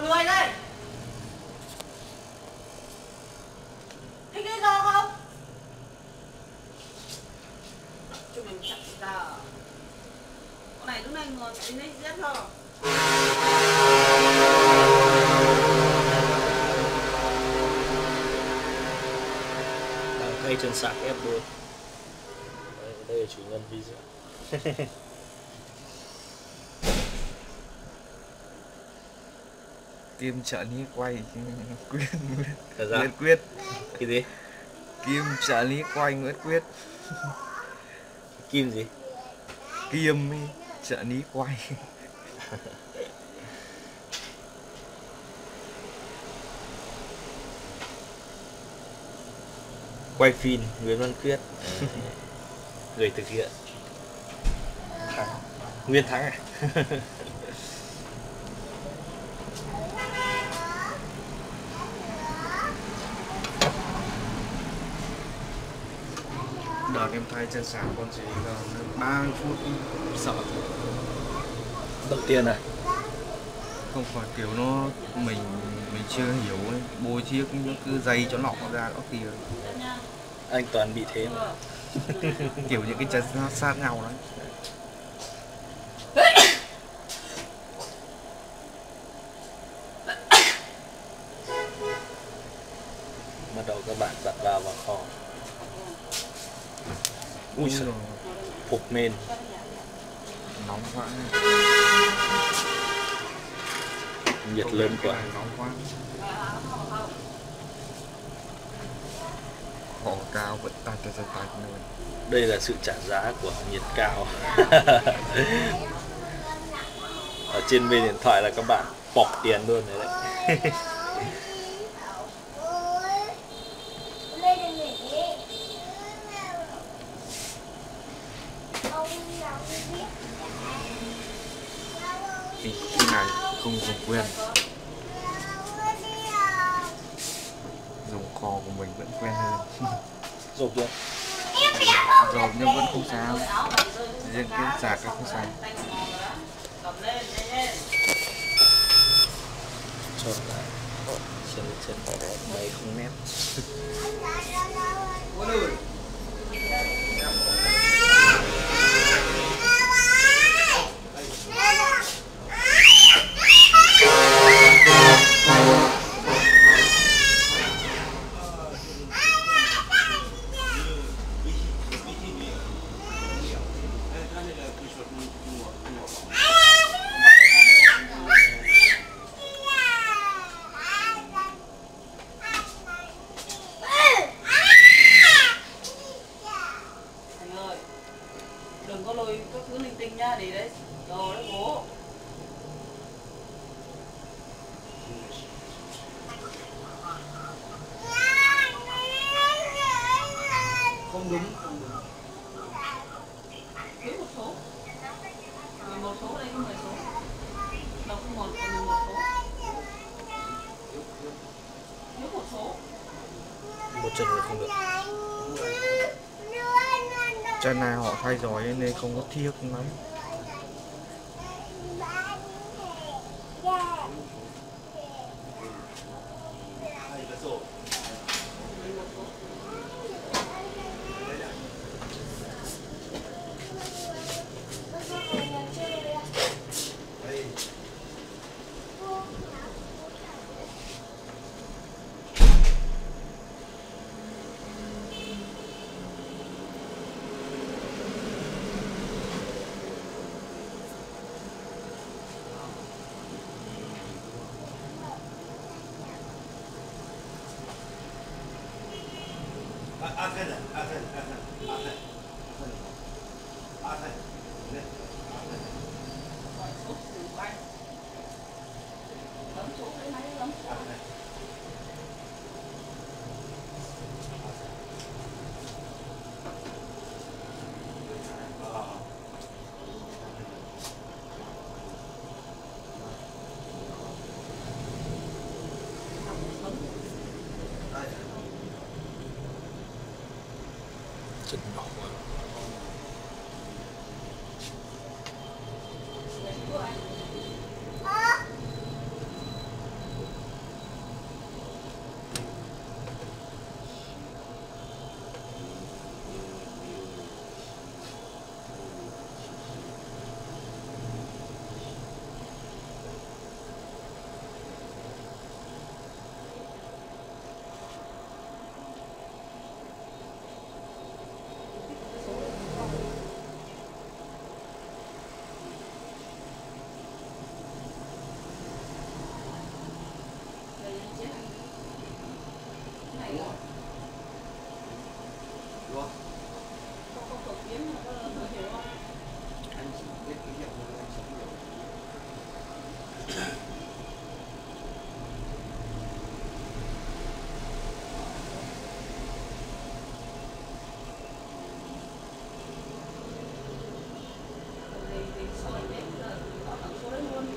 người đây. Thích lý do không? Cho mình chặt ra. Con này lúc này ngồi mẹ đi lấy giết rồi. Ngay chân sạc ép luôn. Đây là chủ nhân video. Kim trợ lý quay Quyết Nguyễn Quyết. Cái gì? Kim trợ lý quay Nguyễn Quyết. Kim gì? Kim trợ lý quay. Quay phim Nguyễn Văn Quyết. Người thực hiện. Thắng. Nguyên Thắng à? Đợt em thay chân sạc con chỉ là 30 phút sợ. Đầu tiên à? Không phải kiểu nó mình chưa hiểu ấy. Bôi chiếc nó cứ dây cho lọ ra đó kìa. Anh toàn bị thế mà. Kiểu những cái chân nó sát nhau đấy. Bắt đầu các bạn đặt vào kho. Ui giời, phục mền. Nóng quá. Nhiệt lớn quá. Nóng quá. Khổ cao vẫn tay luôn. Đây là sự trả giá của nhiệt cao. Ở trên bên điện thoại là các bạn bỏ tiền luôn đấy. Khi này không dùng quen, dùng kho của mình vẫn quen hơn. Rồi chưa? Rồi nhưng vẫn không sao, riêng cái sạc cái không sao. Cho lại trên máy không nét. Đừng có lôi các thứ linh tinh nha, để đấy đồ đấy bố. Không đúng, không đúng. Thiếu một số. 11 số đây có 10 số. Đâu có 11 số. Thiếu một số. Một chân thì không được. Chân này họ thay rồi nên không có thiếc lắm. Chân nhỏ. Thì sau này biết là có tổng số đấy luôn.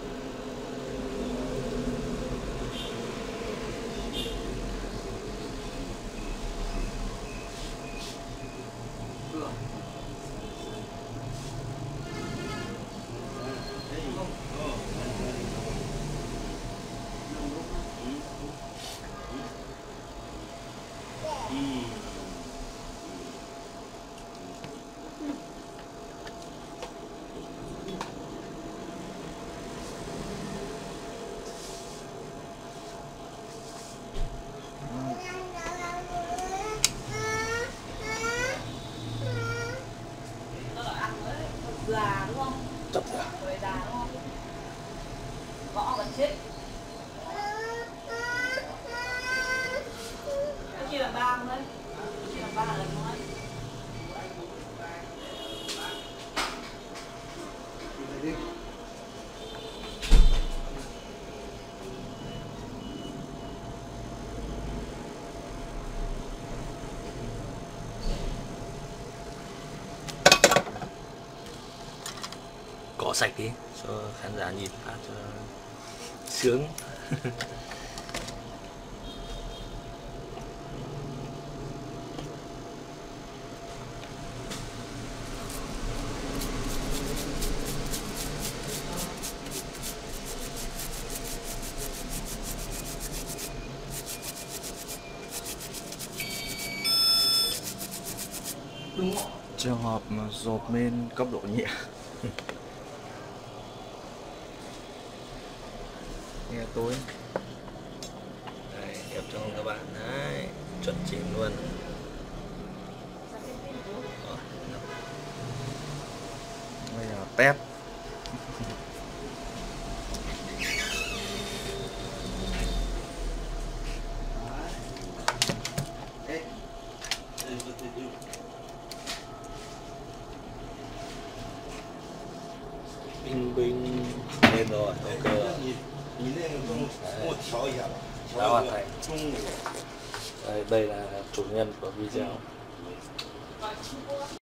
Nó là ăn với gà đúng không? Chọc ra. Rồi gà đúng không? Gõ vẫn chết. Cái chia làm 3 thôi. Chia làm 3 lần thôi. Cỏ sạch đi cho khán giả nhìn phát cho sướng. Đúng không? Trường hợp mà dột lên cấp độ nhẹ. Nghe tối. Đấy, đẹp cho các bạn đấy, chuẩn chỉnh luôn. Đó, Bây giờ tép. Binh binh lên rồi, ok rồi. Đã hoàn thành. Đây là chủ nhân của video.